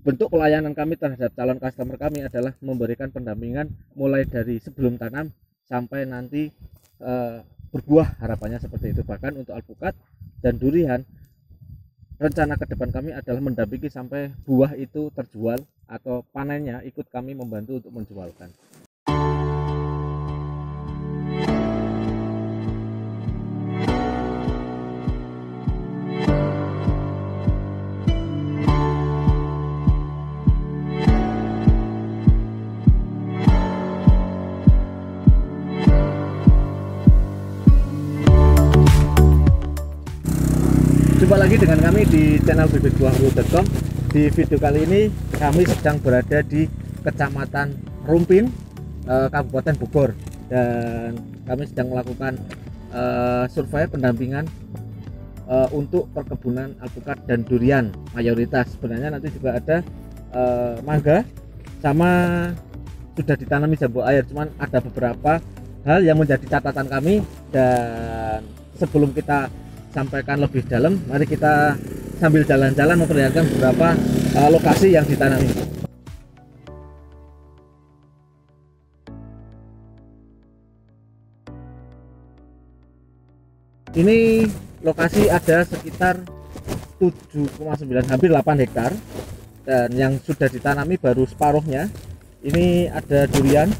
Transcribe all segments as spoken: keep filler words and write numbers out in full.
bentuk pelayanan kami terhadap calon customer kami adalah memberikan pendampingan mulai dari sebelum tanam sampai nanti uh, berbuah, harapannya seperti itu. Bahkan untuk alpukat dan durian, rencana ke depan kami adalah mendampingi sampai buah itu terjual atau panennya ikut kami membantu untuk menjualkan. Jumpa lagi dengan kami di channel bibit buah unggul titik com. Di video kali ini kami sedang berada di Kecamatan Rumpin, eh, Kabupaten Bogor, dan kami sedang melakukan eh, survei pendampingan eh, untuk perkebunan alpukat dan durian mayoritas. Sebenarnya nanti juga ada eh, mangga sama sudah ditanami jambu air, cuman ada beberapa hal yang menjadi catatan kami. Dan sebelum kita sampaikan lebih dalam, mari kita sambil jalan-jalan memperlihatkan beberapa uh, lokasi yang ditanami. Ini lokasi ada sekitar tujuh koma sembilan, hampir delapan hektar, dan yang sudah ditanami baru separuhnya. Ini ada durian,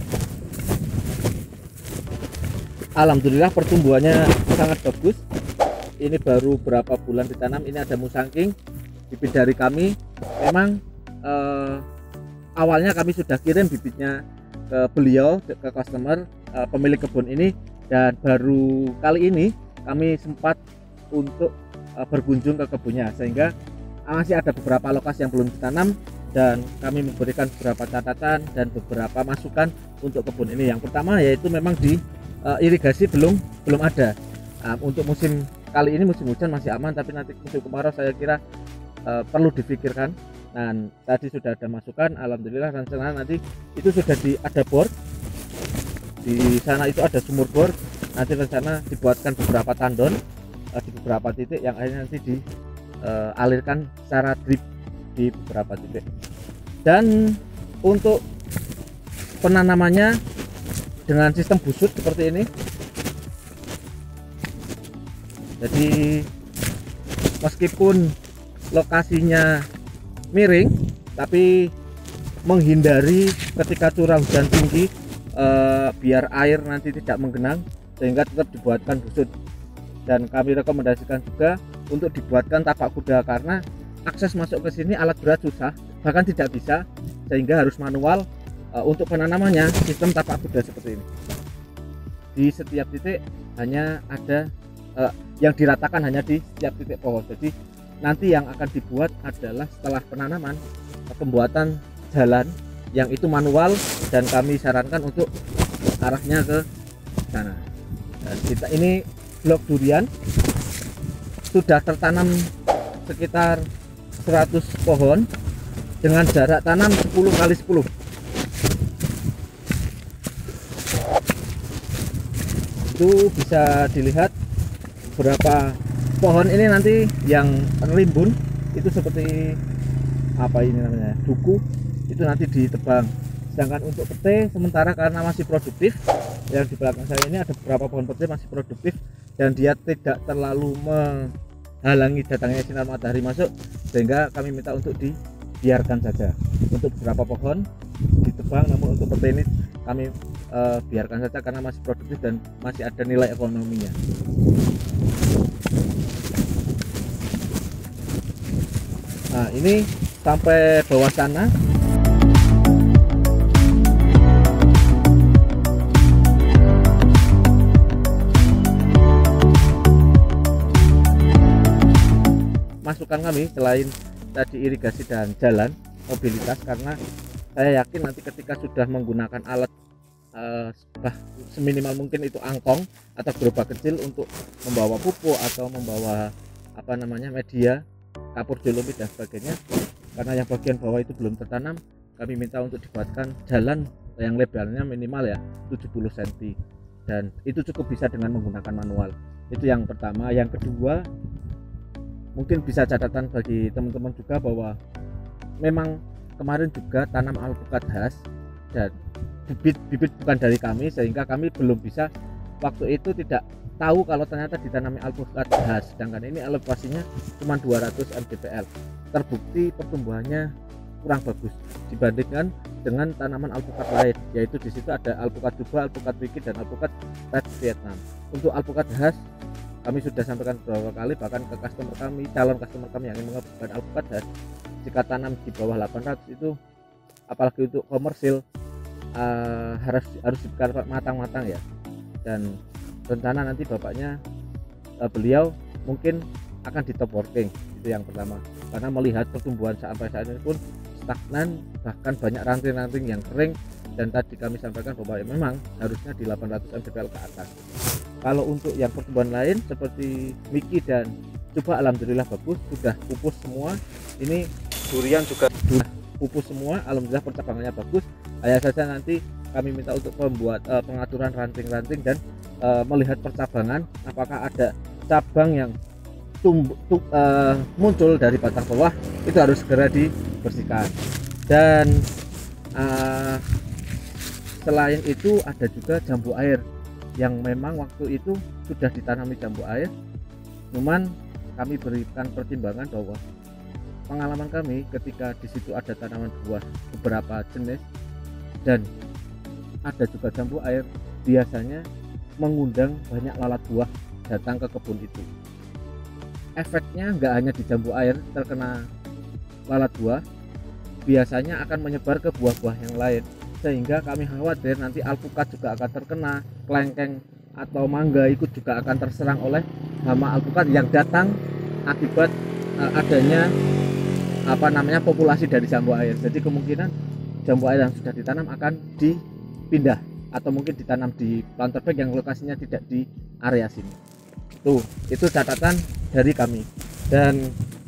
alhamdulillah pertumbuhannya sangat bagus. Ini baru berapa bulan ditanam. Ini ada musangking, bibit dari kami. Memang eh, awalnya kami sudah kirim bibitnya ke beliau, ke customer, eh, pemilik kebun ini, dan baru kali ini kami sempat untuk eh, berkunjung ke kebunnya, sehingga masih ada beberapa lokasi yang belum ditanam, dan kami memberikan beberapa catatan dan beberapa masukan untuk kebun ini. Yang pertama yaitu memang di eh, irigasi belum belum ada. Nah, untuk musim kali ini musim hujan masih aman, tapi nanti musim kemarau saya kira uh, perlu difikirkan. Dan tadi sudah ada masukan, alhamdulillah rencana nanti itu sudah di ada bor di sana, itu ada sumur bor. Nanti rencana dibuatkan beberapa tandon uh, di beberapa titik yang akhirnya nanti dialirkan uh, secara drip di beberapa titik. Dan untuk penanamannya dengan sistem busut seperti ini. Jadi meskipun lokasinya miring, tapi menghindari ketika curah hujan tinggi, eh, biar air nanti tidak menggenang, sehingga tetap dibuatkan busut. Dan kami rekomendasikan juga untuk dibuatkan tapak kuda, karena akses masuk ke sini alat berat susah, bahkan tidak bisa, sehingga harus manual. Eh, untuk penanamannya sistem tapak kuda seperti ini. Di setiap titik hanya ada Uh, yang diratakan hanya di setiap titik pohon. Jadi nanti yang akan dibuat adalah setelah penanaman, pembuatan jalan yang itu manual, dan kami sarankan untuk arahnya ke sana. Dan kita ini blok durian sudah tertanam sekitar seratus pohon dengan jarak tanam sepuluh kali sepuluh. Itu bisa dilihat berapa pohon ini nanti yang rimbun itu seperti apa ini namanya, duku, itu nanti ditebang. Sedangkan untuk pete sementara karena masih produktif, yang di belakang saya ini ada beberapa pohon pete masih produktif, dan dia tidak terlalu menghalangi datangnya sinar matahari masuk, sehingga kami minta untuk dibiarkan saja. Untuk beberapa pohon ditebang, namun untuk pete ini kami uh, biarkan saja karena masih produktif dan masih ada nilai ekonominya. Nah, ini sampai bawah sana. Masukan kami selain tadi irigasi dan jalan mobilitas, karena saya yakin nanti ketika sudah menggunakan alat uh, bah, seminimal mungkin itu angkong atau gerobak kecil untuk membawa pupuk atau membawa apa namanya media kapur dolomit dan sebagainya, karena yang bagian bawah itu belum tertanam, kami minta untuk dibuatkan jalan yang lebarnya minimal ya tujuh puluh sentimeter, dan itu cukup bisa dengan menggunakan manual. Itu yang pertama. Yang kedua, mungkin bisa catatan bagi teman-teman juga bahwa memang kemarin juga tanam alpukat khas dan bibit-bibit bukan dari kami, sehingga kami belum bisa waktu itu tidak tahu kalau ternyata ditanami alpukat khas, sedangkan ini elevasinya cuma dua ratus mdpl. Terbukti pertumbuhannya kurang bagus dibandingkan dengan tanaman alpukat lain, yaitu di situ ada alpukat Duba, alpukat Wiki, dan alpukat Red Vietnam. Untuk alpukat khas kami sudah sampaikan beberapa kali, bahkan ke customer kami, calon customer kami yang ingin mengembangkan alpukat khas, jika tanam di bawah delapan ratus itu, apalagi untuk komersil, uh, harus harus diberikan matang-matang ya. Dan rencana nanti bapaknya, uh, beliau mungkin akan di top working, itu yang pertama, karena melihat pertumbuhan sampai saat ini pun stagnan, bahkan banyak ranting-ranting yang kering, dan tadi kami sampaikan bahwa memang harusnya di delapan ratus mdpl ke atas. Kalau untuk yang pertumbuhan lain seperti Miki dan Coba, alhamdulillah bagus, sudah pupus semua. Ini durian juga sudah pupus semua, alhamdulillah percabangannya bagus. Hanya saja nanti kami minta untuk membuat uh, pengaturan ranting-ranting dan uh, melihat percabangan, apakah ada cabang yang tumbuh tum, uh, muncul dari batang bawah, itu harus segera dibersihkan. Dan uh, selain itu ada juga jambu air yang memang waktu itu sudah ditanami jambu air, cuman kami berikan pertimbangan bahwa pengalaman kami ketika di situ ada tanaman buah beberapa jenis dan ada juga jambu air, biasanya mengundang banyak lalat buah datang ke kebun itu. Efeknya nggak hanya di jambu air terkena lalat buah, biasanya akan menyebar ke buah-buah yang lain, sehingga kami khawatir nanti alpukat juga akan terkena, kelengkeng atau mangga ikut juga akan terserang oleh hama alpukat yang datang akibat uh, adanya apa namanya populasi dari jambu air. Jadi kemungkinan jambu air yang sudah ditanam akan dipindah atau mungkin ditanam di planter bag yang lokasinya tidak di area sini. Tuh, itu catatan dari kami. Dan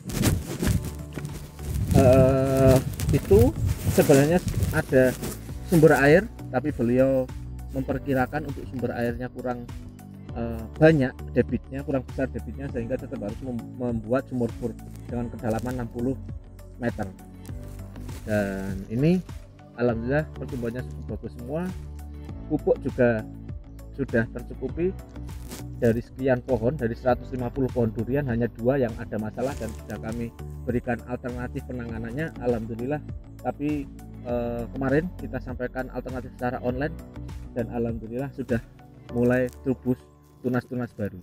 uh, itu sebenarnya ada sumber air, tapi beliau memperkirakan untuk sumber airnya kurang uh, banyak debitnya, kurang besar debitnya, sehingga tetap harus membuat sumur bor dengan kedalaman enam puluh meter. Dan ini alhamdulillah pertumbuhannya cukup bagus semua. Pupuk juga sudah tercukupi. Dari sekian pohon, dari seratus lima puluh pohon durian, hanya dua yang ada masalah dan sudah kami berikan alternatif penanganannya, alhamdulillah. Tapi eh, kemarin kita sampaikan alternatif secara online dan alhamdulillah sudah mulai trubus tunas-tunas baru.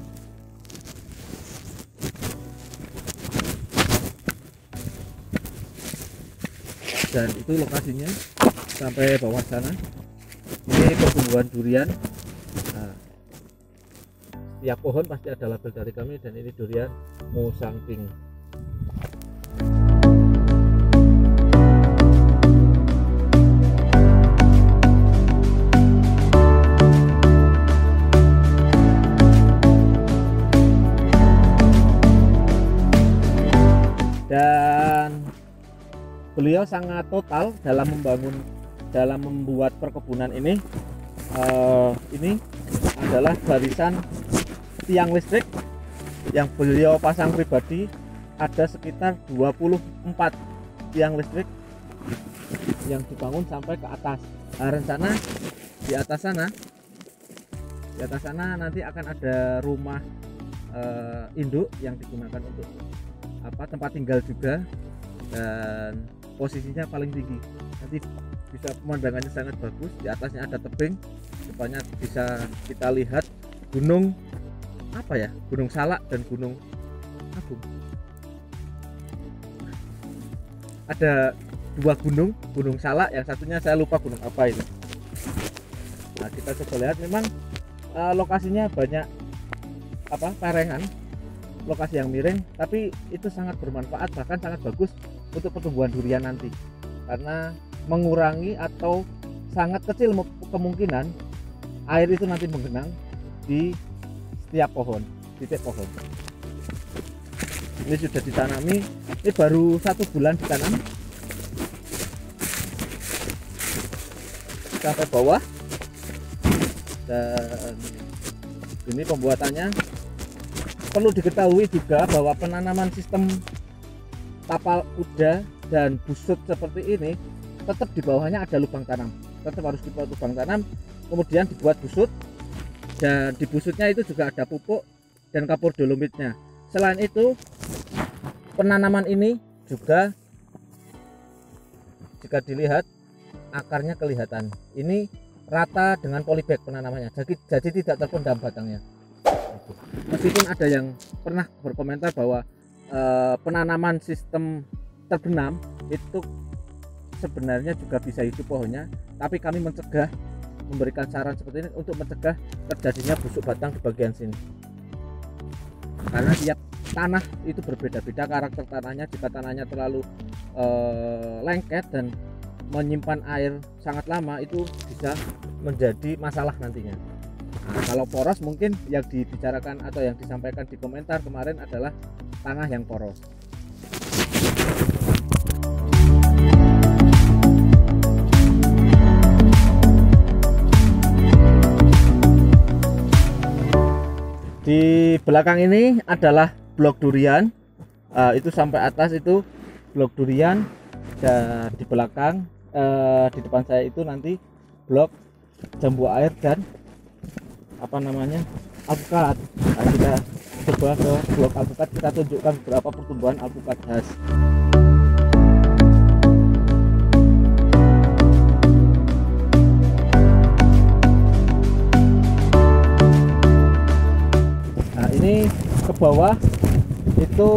Dan itu lokasinya sampai bawah sana. Ini pertumbuhan durian. Nah, setiap pohon pasti ada label dari kami, dan ini durian Musangking. Dan beliau sangat total dalam membangun, dalam membuat perkebunan ini. Uh, ini adalah barisan tiang listrik yang beliau pasang pribadi, ada sekitar dua puluh empat tiang listrik yang dibangun sampai ke atas. Nah, rencana di atas sana, di atas sana nanti akan ada rumah uh, induk yang digunakan untuk apa tempat tinggal juga, dan posisinya paling tinggi. Nanti bisa pemandangannya sangat bagus. Di atasnya ada tebing, depannya bisa kita lihat gunung apa ya, Gunung Salak dan Gunung Agung. Ada dua gunung, Gunung Salak, yang satunya saya lupa gunung apa itu. Nah, kita coba lihat, memang uh, lokasinya banyak apa parengan, lokasi yang miring, tapi itu sangat bermanfaat, bahkan sangat bagus untuk pertumbuhan durian nanti, karena mengurangi atau sangat kecil kemungkinan air itu nanti menggenang di setiap pohon, titik pohon. Ini sudah ditanami, ini baru satu bulan ditanam sampai bawah, dan ini pembuatannya. Perlu diketahui juga bahwa penanaman sistem tapal kuda dan busuk seperti ini, tetap di bawahnya ada lubang tanam, tetap harus dibuat lubang tanam, kemudian dibuat busut, dan di busutnya itu juga ada pupuk dan kapur dolomitnya. Selain itu, penanaman ini juga jika dilihat akarnya kelihatan ini rata dengan polybag penanamannya, jadi, jadi tidak terpendam batangnya. Meskipun ada yang pernah berkomentar bahwa e, penanaman sistem terbenam itu sebenarnya juga bisa hidup pohonnya, tapi kami mencegah, memberikan saran seperti ini untuk mencegah terjadinya busuk batang di bagian sini, karena tiap tanah itu berbeda-beda karakter tanahnya. Jika tanahnya terlalu e, lengket dan menyimpan air sangat lama, itu bisa menjadi masalah nantinya. Nah, kalau poros mungkin yang dibicarakan atau yang disampaikan di komentar kemarin adalah tanah yang poros. Di belakang ini adalah blok durian, uh, itu sampai atas itu blok durian, dan di belakang uh, di depan saya itu nanti blok jambu air dan apa namanya alpukat. Nah, kita coba ke blok alpukat, kita tunjukkan beberapa pertumbuhan alpukat khas. Nah, ini ke bawah itu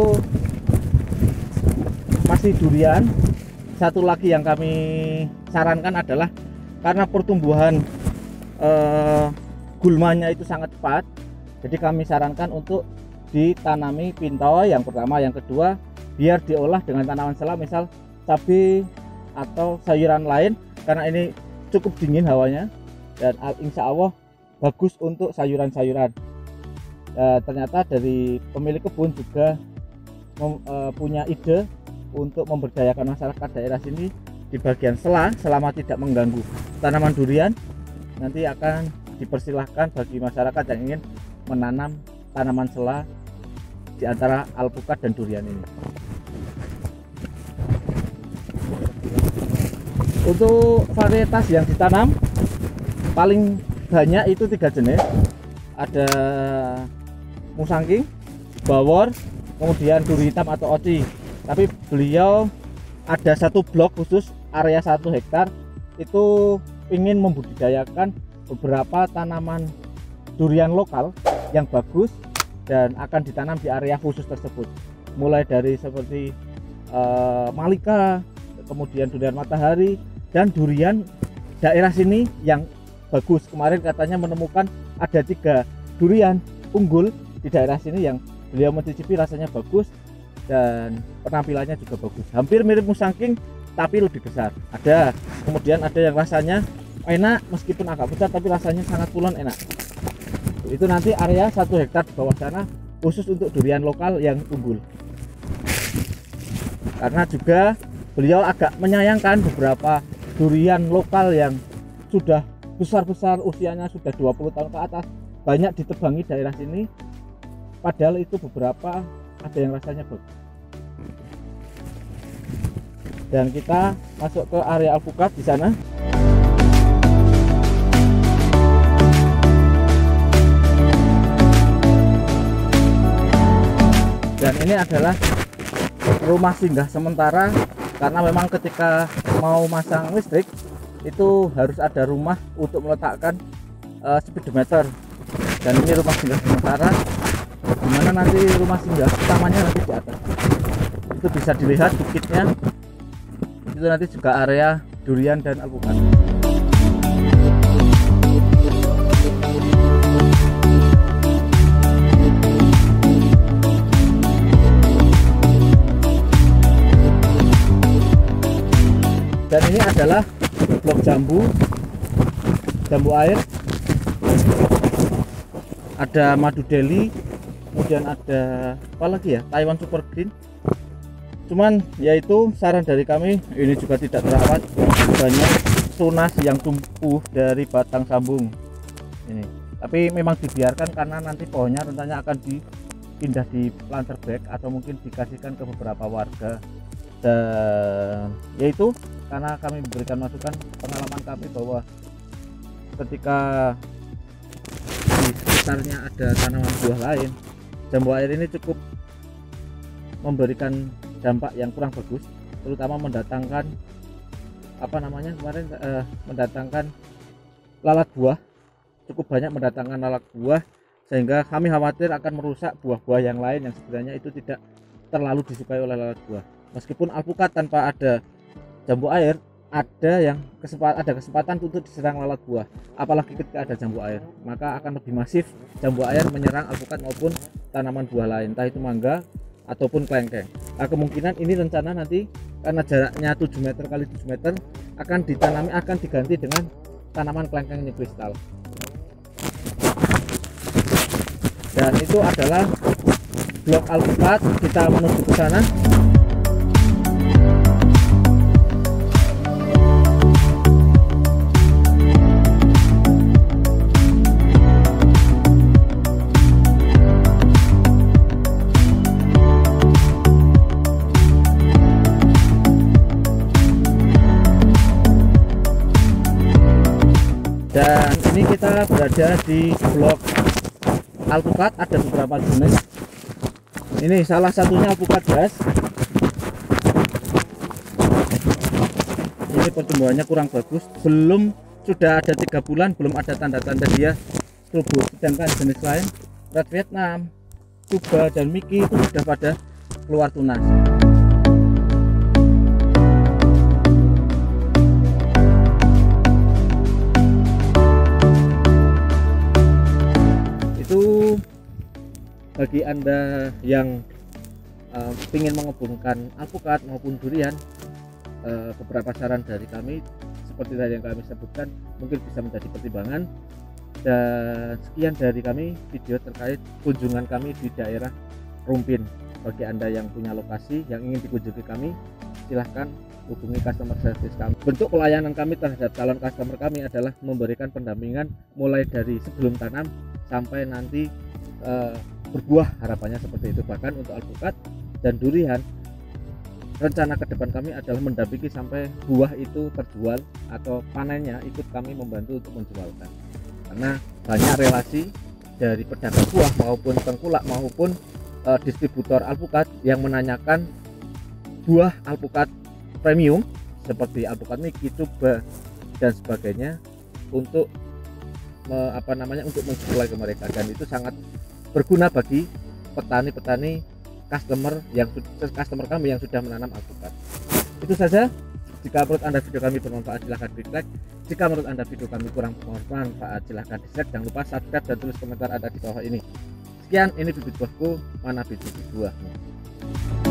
masih durian. Satu lagi yang kami sarankan adalah karena pertumbuhan eh, gulmanya itu sangat cepat, jadi kami sarankan untuk ditanami pintoy yang pertama, yang kedua biar diolah dengan tanaman sela, misal cabai atau sayuran lain, karena ini cukup dingin hawanya dan insya Allah bagus untuk sayuran-sayuran. E, ternyata dari pemilik kebun juga mem, e, punya ide untuk memberdayakan masyarakat daerah sini di bagian sela selama tidak mengganggu tanaman durian. Nanti akan dipersilahkan bagi masyarakat yang ingin menanam tanaman sela di antara alpukat dan durian ini. Untuk varietas yang ditanam paling banyak itu tiga jenis, ada musangking, bawor, kemudian duri hitam atau oci. Tapi beliau ada satu blok khusus area satu hektar itu ingin membudidayakan beberapa tanaman durian lokal yang bagus dan akan ditanam di area khusus tersebut, mulai dari seperti uh, malika, kemudian durian matahari, dan durian daerah sini yang bagus. Kemarin katanya menemukan ada tiga durian unggul di daerah sini yang beliau mencicipi, rasanya bagus dan penampilannya juga bagus, hampir mirip musangking tapi lebih besar. Ada, kemudian ada yang rasanya enak meskipun agak besar tapi rasanya sangat pulen enak. Itu nanti area satu hektar di bawah sana khusus untuk durian lokal yang unggul. Karena juga beliau agak menyayangkan beberapa durian lokal yang sudah besar-besar, usianya sudah dua puluh tahun ke atas, banyak ditebangi daerah sini, padahal itu beberapa ada yang rasanya bagus. Dan kita masuk ke area alpukat di sana. Dan ini adalah rumah singgah sementara, karena memang ketika mau masang listrik itu harus ada rumah untuk meletakkan uh, speedometer. Dan ini rumah singgah sementara, dimana nanti rumah singgah utamanya nanti di atas. Itu bisa dilihat bukitnya. Itu nanti juga area durian dan alpukat. Dan ini adalah blok jambu, jambu air, ada madu deli, kemudian ada apa lagi ya, Taiwan Super Green. Cuman yaitu saran dari kami, ini juga tidak terawat, banyak tunas yang tumbuh dari batang sambung ini. Tapi memang dibiarkan karena nanti pohonnya rencananya akan dipindah di planter bag atau mungkin dikasihkan ke beberapa warga Dan yaitu karena kami memberikan masukan pengalaman kami bahwa ketika di sekitarnya ada tanaman buah lain, jambu air ini cukup memberikan dampak yang kurang bagus, terutama mendatangkan apa namanya kemarin eh, mendatangkan lalat buah, cukup banyak mendatangkan lalat buah, sehingga kami khawatir akan merusak buah-buah yang lain yang sebenarnya itu tidak terlalu disukai oleh lalat buah. Meskipun alpukat tanpa ada jambu air, ada yang kesempatan ada kesempatan untuk diserang lalat buah, apalagi ketika ada jambu air, maka akan lebih masif jambu air menyerang alpukat maupun tanaman buah lain, entah itu mangga ataupun kelengkeng. Nah, kemungkinan ini rencana nanti karena jaraknya tujuh meter kali tujuh meter akan ditanami akan diganti dengan tanaman kelengkeng new kristal. Dan itu adalah blok alpukat, kita menuju ke sana. Dan ini kita berada di blok alpukat, ada beberapa jenis. Ini salah satunya alpukat gas. Ini pertumbuhannya kurang bagus, belum sudah ada tiga bulan, belum ada tanda-tanda dia subur. Sedangkan jenis lain, red Vietnam, tuba dan Mickey itu sudah pada keluar tunas. Itu bagi Anda yang uh, ingin mengebunkan alpukat maupun durian, uh, beberapa saran dari kami seperti tadi yang kami sebutkan mungkin bisa menjadi pertimbangan. Dan sekian dari kami video terkait kunjungan kami di daerah Rumpin. Bagi Anda yang punya lokasi yang ingin dikunjungi kami, silahkan hubungi customer service kami. Bentuk pelayanan kami terhadap calon customer kami adalah memberikan pendampingan mulai dari sebelum tanam sampai nanti e, berbuah, harapannya seperti itu. Bahkan untuk alpukat dan durian, rencana ke depan kami adalah mendampingi sampai buah itu terjual atau panennya ikut kami membantu untuk menjualkan. Karena banyak relasi dari pedagang buah maupun tengkulak maupun e, distributor alpukat yang menanyakan buah alpukat premium seperti alpukat Mickey, tuba dan sebagainya untuk me, apa namanya untuk mensuplai ke mereka, dan itu sangat berguna bagi petani-petani customer yang customer kami yang sudah menanam alpukat. Itu saja. Jika menurut Anda video kami bermanfaat, silahkan klik like. Jika menurut Anda video kami kurang bermanfaat, silahkan dislike. Jangan lupa subscribe dan tulis komentar ada di bawah ini. Sekian, ini bibit buahku, mana bibit buahmu.